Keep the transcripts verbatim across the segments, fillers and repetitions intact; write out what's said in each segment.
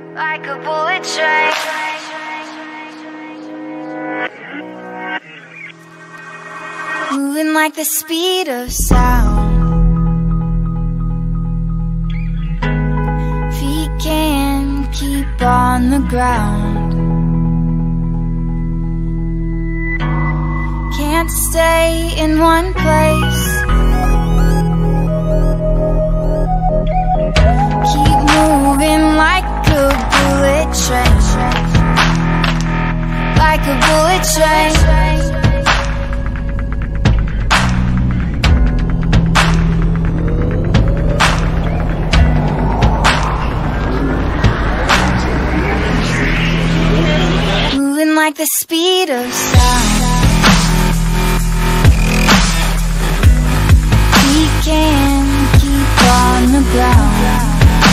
like a bullet train. Moving like the speed of sound. Feet can't keep on the ground. Can't stay in one place. Keep moving like a bullet train. Like a bullet train. Like the speed of sound. We can't keep on the ground.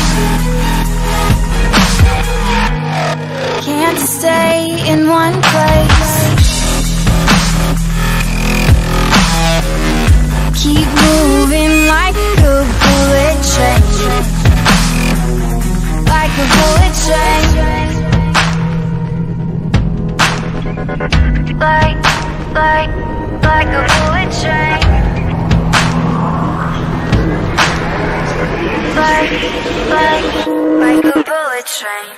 Can't stay in one place. Keep moving like a bullet train. Like a bullet train. Like, like, like a bullet train. Like, like, like a bullet train.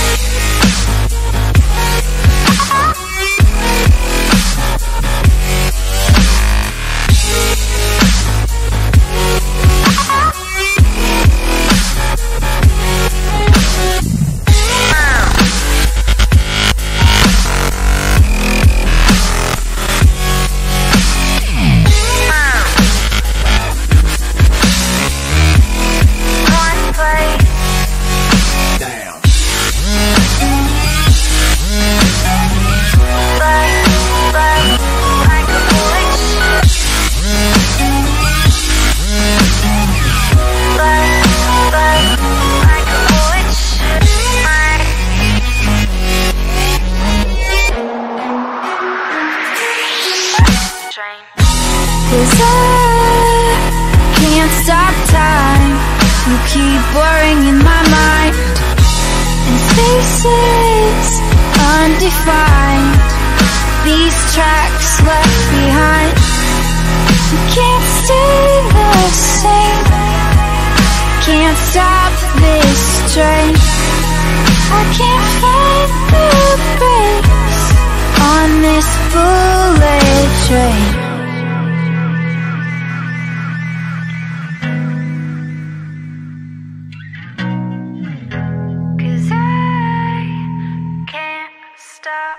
Cause I can't stop time. You keep blurring in my mind, and spaces undefined. These tracks left behind. You can't stay the same. Can't stop this train. I can't find the brakes on this bullet train. Stop.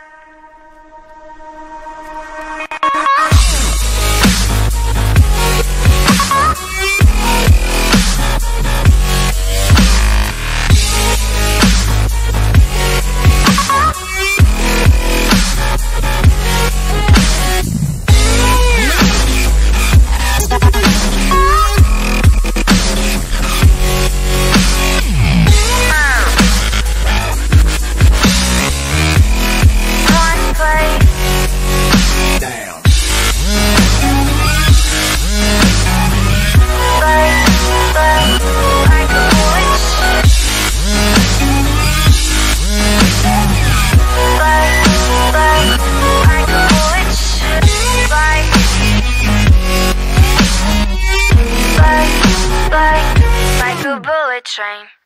Like a bullet train.